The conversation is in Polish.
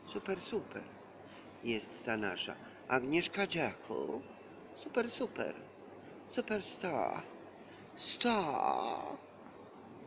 Super, super. Jest ta nasza Agnieszka Dziaku. Super, super. Superstar. Star.